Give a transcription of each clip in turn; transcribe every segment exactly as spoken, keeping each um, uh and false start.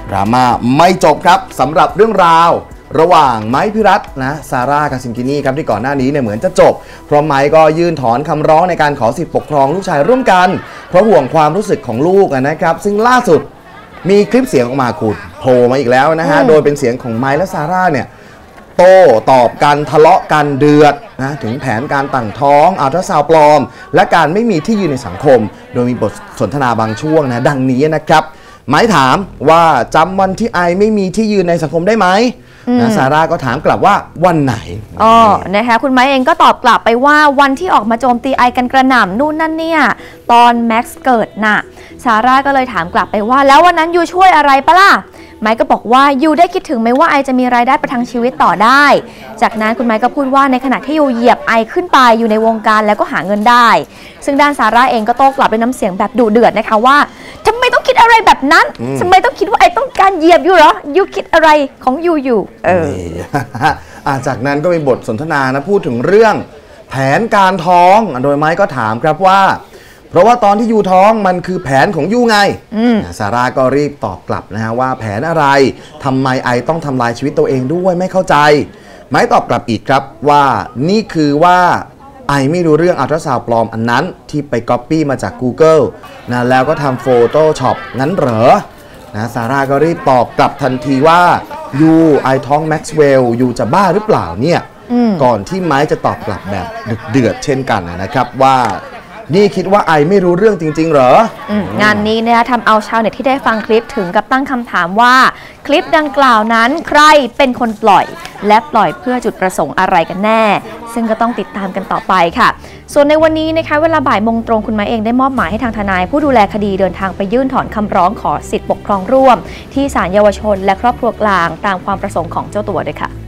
ดราม่าไม่จบครับสำหรับเรื่องราวระหว่างไม้พิรัตน์นะซาร่ากับซิงกินี่ครับที่ก่อนหน้านี้เนี่ยเหมือนจะจบเพราะไม้ก็ยื่นถอนคำร้องในการขอสิทธิปกครองลูกชายร่วมกันเพราะห่วงความรู้สึกของลูกนะครับซึ่งล่าสุดมีคลิปเสียงออกมาขุดโผล่มาอีกแล้วนะฮะโดยเป็นเสียงของไม้และซาร่าเนี่ยโต้ตอบกันทะเลาะกันเดือดนะถึงแผนการตั้งท้องอัลตราซาวด์ปลอมและการไม่มีที่ยืนในสังคมโดยมีบทสนทนาบางช่วงนะดังนี้นะครับไม้ถามว่าจำวันที่ไอไม่มีที่ยืนในสังคมได้ไหมนะซาร่าก็ถามกลับว่าวันไหนอ๋อนะคะคุณไม้เองก็ตอบกลับไปว่าวันที่ออกมาโจมตีไอกันกระหน่ำนู่นนั่นเนี่ยตอนแม็กซ์เกิดน่ะซาร่าก็เลยถามกลับไปว่าแล้ววันนั้นยูช่วยอะไรปะล่ะไมค์ก็บอกว่ายูได้คิดถึงไหมว่าไอจะมีรายได้ประทังชีวิตต่อได้จากนั้นคุณไมค์ก็พูดว่าในขณะที่ยูเหยียบไอขึ้นไปอยู่ในวงการแล้วก็หาเงินได้ซึ่งด้านซาร่าเองก็โต้กลับด้วยน้ำเสียงแบบดุเดือดนะคะว่าทำไมต้องคิดอะไรแบบนั้นทำไมต้องคิดว่าไอต้องการเหยียบยูเหรอยูคิดอะไรของยูอยู่เออจากนั้นก็มีบทสนทนานะพูดถึงเรื่องแผนการท้องโดยไมค์ก็ถามครับว่าเพราะว่าตอนที่ยูท้องมันคือแผนของยูไงซาร่าก็รีบตอบกลับนะฮะว่าแผนอะไรทำไมไอต้องทำลายชีวิตตัวเองด้วยไม่เข้าใจไม้ตอบกลับอีกครับว่านี่คือว่าไอไม่รู้เรื่องอัลตราซาวด์ปลอมอันนั้นที่ไปก๊อปปี้มาจาก Google นะแล้วก็ทำ Photoshop งั้นเหรอนะซาร่าก็รีบตอบกลับทันทีว่ายูไอท้องแม็กซ์เวลล์ยูจะบ้าหรือเปล่าเนี่ยก่อนที่ไม้จะตอบกลับแบบเดือดเช่นกันนะครับว่านี่คิดว่าไอไม่รู้เรื่องจริงๆเหรองานนี้เนี่ยทำเอาชาวเน็ตที่ได้ฟังคลิปถึงกับตั้งคำถามว่าคลิปดังกล่าวนั้นใครเป็นคนปล่อยและปล่อยเพื่อจุดประสงค์อะไรกันแน่ซึ่งก็ต้องติดตามกันต่อไปค่ะส่วนในวันนี้นะคะเวลาบ่ายโมงตรงคุณไม้เองได้มอบหมายให้ทางทนายผู้ดูแลคดีเดินทางไปยื่นถอนคำร้องขอสิทธิปกครองร่วมที่ศาลเยาวชนและครอบครัวกลางตามความประสงค์ของเจ้าตัวด้วยค่ะ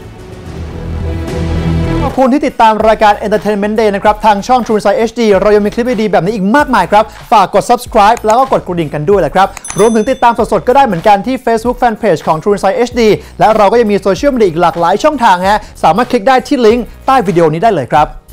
ขอบคุณที่ติดตามรายการ Entertainment Day นะครับทางช่อง True Insight เอช ดี เรายังมีคลิปดีๆแบบนี้อีกมากมายครับฝากกด Subscribe แล้วก็กดกระดิ่งกันด้วยแหละครับรวมถึงติดตามสดๆก็ได้เหมือนกันที่ Facebook Fanpage ของ True Insight เอช ดี และเราก็ยังมีโซเชียลมีเดียอีกหลากหลายช่องทางฮะสามารถคลิกได้ที่ลิงก์ใต้วิดีโอนี้ได้เลยครับ